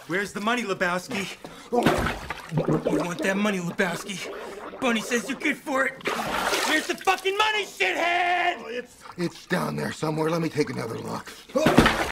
Where's the money, Lebowski? You want that money, Lebowski? Bunny says you're good for it. Where's the fucking money, shithead? It's down there somewhere. Let me take another look.